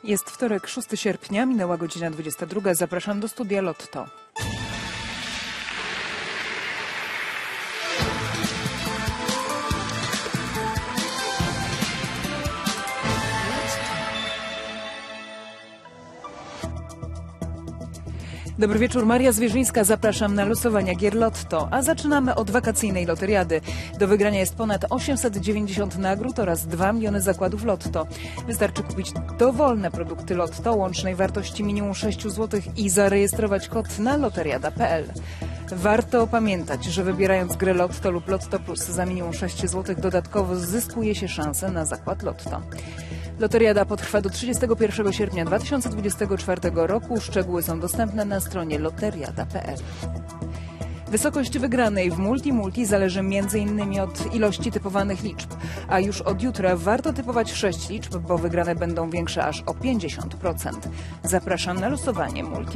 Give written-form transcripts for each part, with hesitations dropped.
Jest wtorek, 6 sierpnia, minęła godzina 22. Zapraszam do studia Lotto. Dobry wieczór, Maria Zwierzyńska. Zapraszam na losowania gier Lotto. A zaczynamy od wakacyjnej loteriady. Do wygrania jest ponad 890 nagród oraz 2 miliony zakładów Lotto. Wystarczy kupić dowolne produkty Lotto łącznej wartości minimum 6 zł i zarejestrować kod na loteriada.pl. Warto pamiętać, że wybierając grę Lotto lub Lotto Plus za minimum 6 zł dodatkowo zyskuje się szansę na zakład Lotto. Loteriada potrwa do 31 sierpnia 2024 roku. Szczegóły są dostępne na stronie loteriada.pl. Wysokość wygranej w Multi zależy m.in. od ilości typowanych liczb, a już od jutra warto typować 6 liczb, bo wygrane będą większe aż o 50%. Zapraszam na losowanie Multi.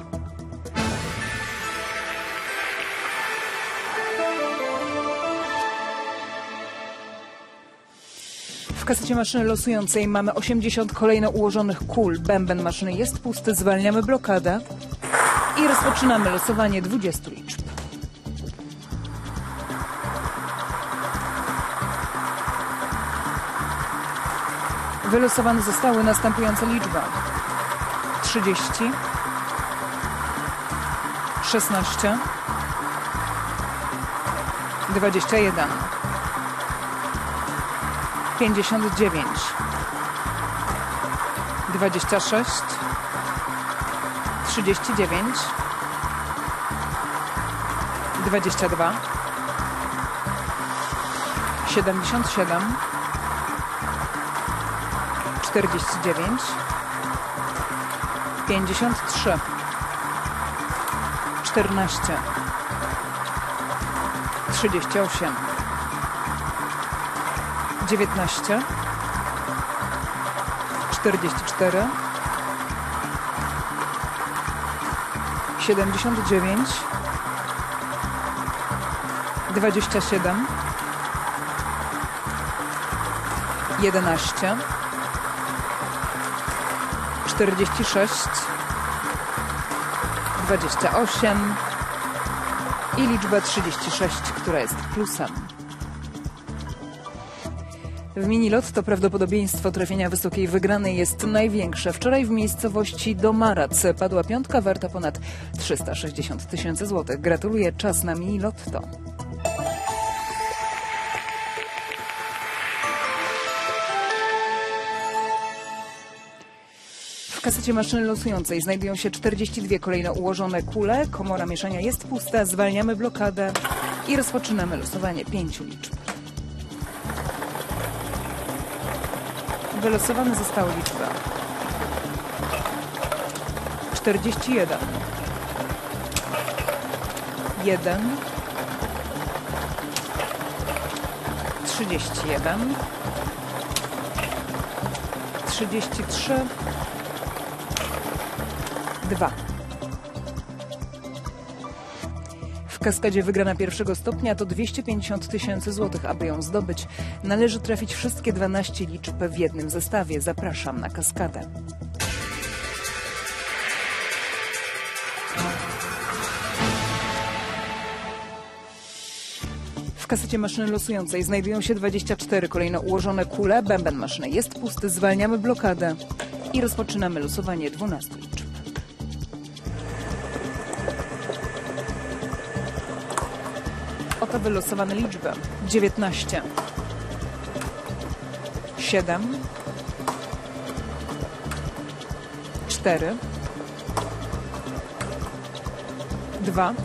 W kasecie maszyny losującej mamy 80 kolejno ułożonych kul. Bęben maszyny jest pusty, zwalniamy blokadę i rozpoczynamy losowanie 20 liczb. Wylosowane zostały następujące liczby: 30, 16, 21, 59, 26, 39, 22, 77, 49, 53, 14, 38, 19, 44, 79, 27, 11, 46, 28 i liczba 36, która jest plusem. W mini Lotto prawdopodobieństwo trafienia wysokiej wygranej jest największe. Wczoraj w miejscowości Domarac padła piątka warta ponad 360 tysięcy złotych. Gratuluję, czas na mini Lotto. W kasecie maszyny losującej znajdują się 42 kolejno ułożone kule. Komora mieszania jest pusta, zwalniamy blokadę i rozpoczynamy losowanie 5 liczb. Wylosowane zostały liczby: 41, 1, 31, 33, 2. W kaskadzie wygrana pierwszego stopnia to 250 tysięcy złotych. Aby ją zdobyć, należy trafić wszystkie 12 liczb w jednym zestawie. Zapraszam na kaskadę. W kasecie maszyny losującej znajdują się 24 kolejno ułożone kule. Bęben maszyny jest pusty, zwalniamy blokadę i rozpoczynamy losowanie 12 liczb. Oto wylosowane liczby: 19, 7, 4, 2,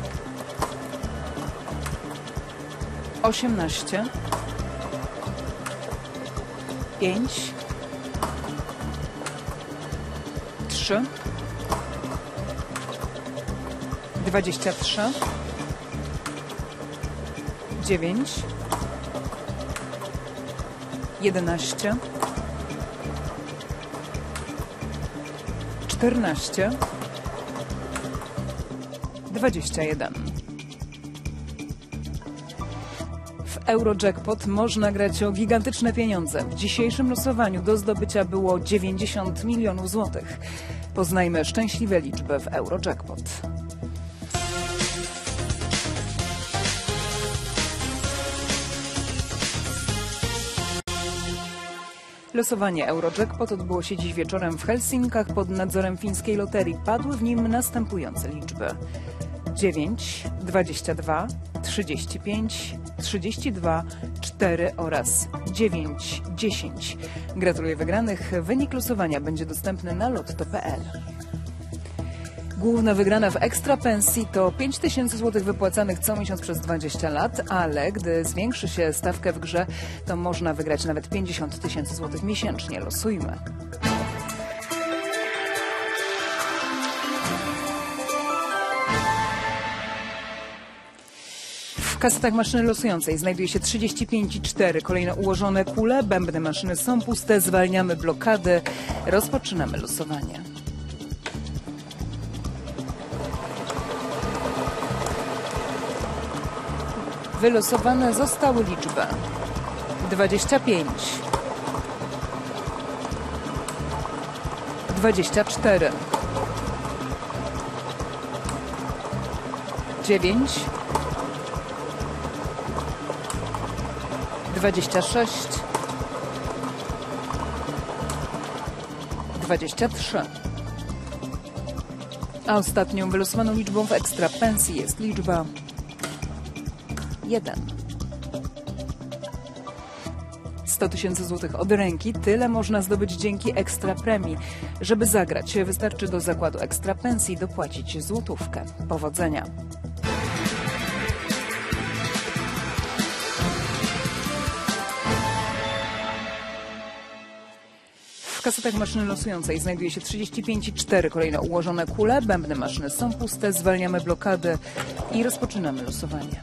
18, 5, 3, 23, 9, 11, 14, 21. W Eurojackpot można grać o gigantyczne pieniądze. W dzisiejszym losowaniu do zdobycia było 90 milionów złotych. Poznajmy szczęśliwe liczby w Eurojackpot. Losowanie Eurojackpot odbyło się dziś wieczorem w Helsinkach pod nadzorem fińskiej loterii. Padły w nim następujące liczby: 9, 22, 35, 32, 4 oraz 9, 10. Gratuluję wygranych. Wynik losowania będzie dostępny na lotto.pl. Główna wygrana w Ekstra Pensji to 5 tysięcy złotych wypłacanych co miesiąc przez 20 lat, ale gdy zwiększy się stawkę w grze, to można wygrać nawet 50 tysięcy złotych miesięcznie. Losujmy. W kasetach maszyny losującej znajduje się 35,4. Kolejno ułożone kule, bębny maszyny są puste, zwalniamy blokady. Rozpoczynamy losowanie. Wylosowane zostały liczby 25, 24, 9, 26, 23. A ostatnią wylosowaną liczbą w Ekstra Pensji jest liczba 1. 100 tysięcy złotych od ręki. Tyle można zdobyć dzięki Ekstra Premii. Żeby zagrać, wystarczy do zakładu Ekstra Pensji dopłacić złotówkę. Powodzenia! W kasetach maszyny losującej znajduje się 35,4. Kolejno ułożone kule, bębny maszyny są puste, zwalniamy blokady i rozpoczynamy losowanie.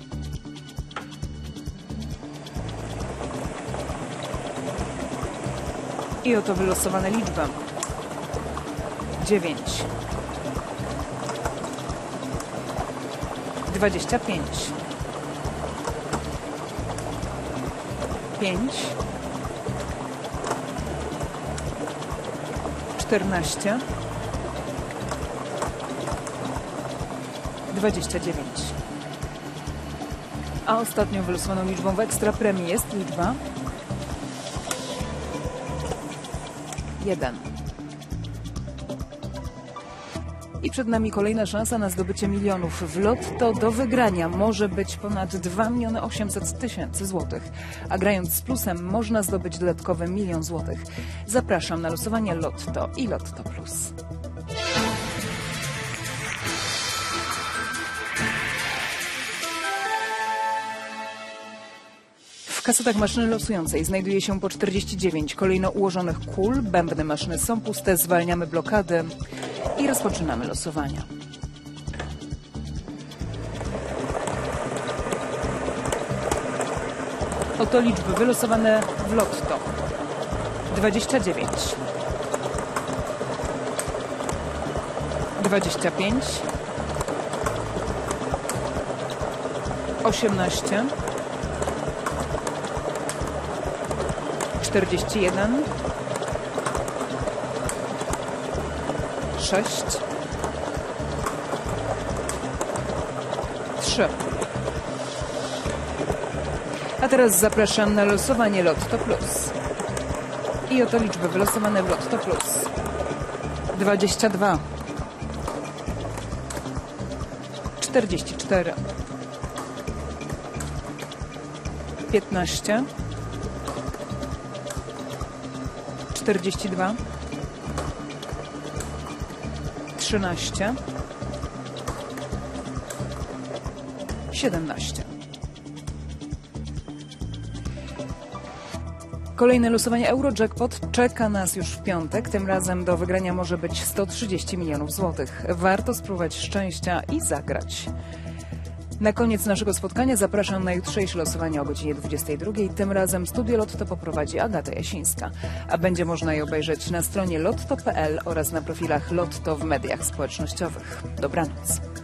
I oto wylosowane liczby: 9, 25, 5, 14, 29. A ostatnią wylosowaną liczbą w Ekstra Premii jest liczba 1. I przed nami kolejna szansa na zdobycie milionów. W lotto do wygrania może być ponad 2 800 000 złotych, a grając z plusem można zdobyć dodatkowy 1 000 000 złotych. Zapraszam na losowanie Lotto i Lotto Plus. W kasetach maszyny losującej znajduje się po 49 kolejno ułożonych kul, bębny maszyny są puste, zwalniamy blokady i rozpoczynamy losowania. Oto liczby wylosowane w Lotto: 29, 25, 18, 41, 6, 3. A teraz zapraszam na losowanie Lotto Plus. I oto liczby wylosowane w Lotto Plus: 22, 44, 15, 42, 13, 17. Kolejne losowanie Eurojackpot czeka nas już w piątek. Tym razem do wygrania może być 130 milionów złotych. Warto spróbować szczęścia i zagrać. Na koniec naszego spotkania zapraszam na jutrzejsze losowanie o godzinie 22. Tym razem Studio Lotto poprowadzi Agata Jasińska, a będzie można je obejrzeć na stronie lotto.pl oraz na profilach Lotto w mediach społecznościowych. Dobranoc.